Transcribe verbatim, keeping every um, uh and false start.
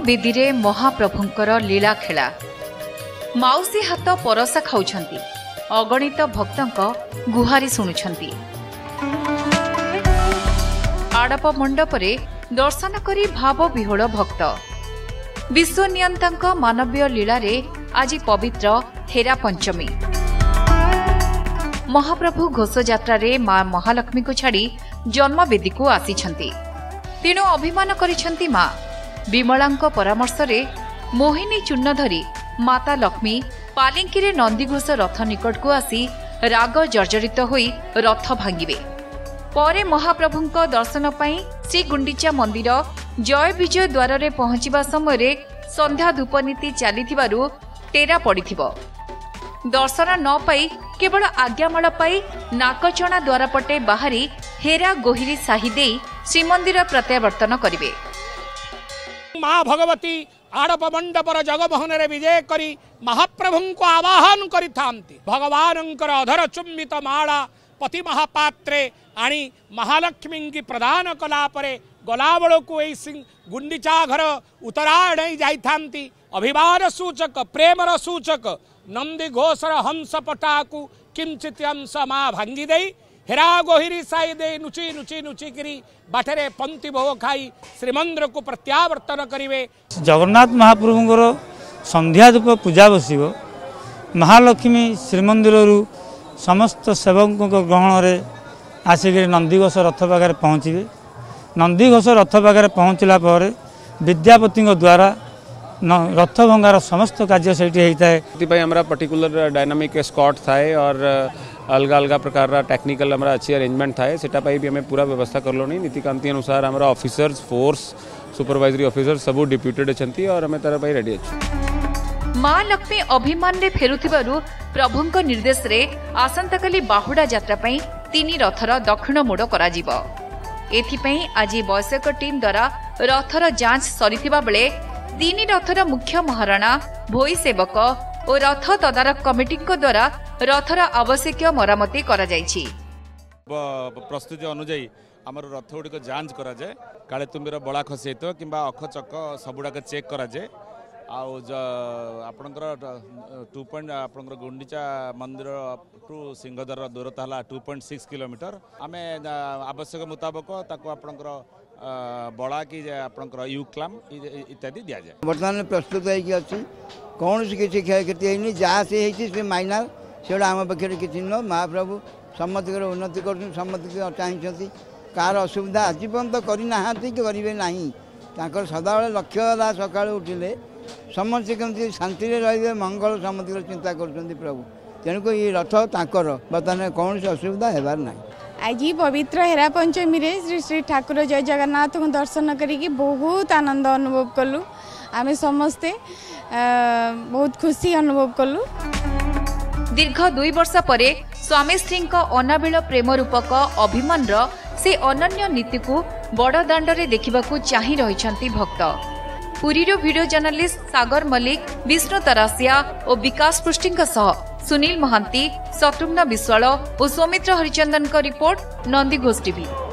बेदी महाप्रभुंकर लीला खेला माउसी हाथ परसा खाउछंती अगणित भक्तों गुहारी शुणुछंती आड़प मंडपरे दर्शन करी भाव विहोल भक्त विश्वनियंता मानवीय लीला रे आज पवित्र हेरा पंचमी महाप्रभु घोष यात्रा रे मां महालक्ष्मी को छाड़ी जन्मवेदी को आसीछंती तेणु अभिमान करिछंती मां विमलांको परामर्श रे मोहिनी चूर्ण धरी माता लक्ष्मी पालिंकी रे नंदीघोष रथ निकट को आसी राग जर्जरित होई रथ भांगिबे परे महाप्रभुंको दर्शन पाई श्री गुंडीचा मंदिर जय विजय द्वार रे पहुंचीबा समय रे संध्या धूपनीति चलीथिबारु टेरा पड़िथिबो दर्शन न पाई केवल आज्ञामाल पाई नाकचणा द्वार पटे बाहरी हेरा गोहिरी साही दे श्रीमंदिर प्रत्यावर्तन करिवे। माँ भगवती आड़प मंडपर जगमोहन रे विजय करी महाप्रभु को आवाहन करी थांती भगवानंकर अधर चुंबित माला पति महापात्रे आनी महालक्ष्मी की प्रदान कला परे गलाबड़ को गुंडीचा घर उतराण जाई थांती अभिमान सूचक प्रेमर सूचक नंदी घोषर हंस पटाकू किंचित अंश माँ भांगी दे हेरा गोहिरी साई दे नुची नुची नुची करी बाठरे पंक्ति भोग खाई श्रीमंदिर को प्रत्यावर्तन करिवे। जगन्नाथ महाप्रभुंकर संध्या धूप पूजा बसिब महालक्ष्मी श्रीमंदिर समस्त सेवकों ग्रहण रे आसिक नंदीघोष रथ पाखे पहुँचे नंदीघोष रथ पाखे पहुँचला पर विद्यापति द्वारा रथ भंगार समस्त कार्य से होता है हमारा पर्टिकुलर डायनामिक स्कॉट थाए और अलग अलग प्रकार टेक्निकल हमारा अच्छी अरेंजमेंट थाए सेटा पाई भी हमें पूरा व्यवस्था कर लो नहीं नीतिकांति अनुसार हमारा ऑफिसर्स फोर्स सुपरवाइजरी ऑफिसर सब डिप्यूटेड अच्छी और हमें तार रेडी अच्छे। मां लक्ष्मी अभिमान रे फेरुथिबारु प्रभुंक निर्देश रे आसंता काली बाहुडा यात्रा पई तीन रथर दक्षिण मोड़ करा जिवो एथिपई आज वैश्यक टीम द्वारा रथर जांच सरीथिबा बेले तीन रथर मुख्य महाराणा भोई सेवक और रथ तदारक कमिटी द्वारा रथर आवश्यक मरामती करा जायछि। प्रस्तुति अनुଯାୟୀ आमर रथ गुड़िक जांच करा जाए काले तुम्बीर बड़ा खसी तो कि अख चक सबुड़ाक चेक करा जाए आपणकर टू पॉइंट आपणकर गुंडीचा मंदिर टू सिंहदर दूरता है टू पॉइंट सिक्स किलोमीटर आम आवश्यक मुताबक ताको आपणकर बड़ा कि आपणकर यूक्लाम इत्यादि दि जाए। बर्तमान प्रस्तुत होगी कौन सी किसी क्षयक्षति है जहाँ से माइनर से आम पाखे किसी नुह महाप्रभु सम्मति उन्नति कर सम्मति चाहती कार असुविधा आज पर्यटन करना कि करेंगे ना सदाबले लक्ष्य दा सका उठिले समस्त कमी शांति रे मंगल सम्मति चिंता कर प्रभु तेणुक ये रथ ताकर बर्तमान कौन सी असुविधा होबार ना। आज पवित्र हेरा पंचमी रे श्री श्री ठाकुर जय जगन्नाथ को दर्शन करी बहुत आनंद अनुभव कलु आमे समस्ते बहुत खुशी अनुभव कलु। दीर्घ दुई वर्ष परे स्वामी स्त्री अनाबिल प्रेम रूपक अभिमान से अनन्य नीति को बड़ दाण्डरे देखिबाकू चाहि रहिछंती भक्त। पुरीरो वीडियो जर्नलिस्ट सागर मल्लिक विष्णु तरासिया और विकास पृष्टिंक सह सुनील महांती शत्रुघ्न विश्वाल और सौमित्र हरिचंदन का रिपोर्ट नंदीघोष टीवी।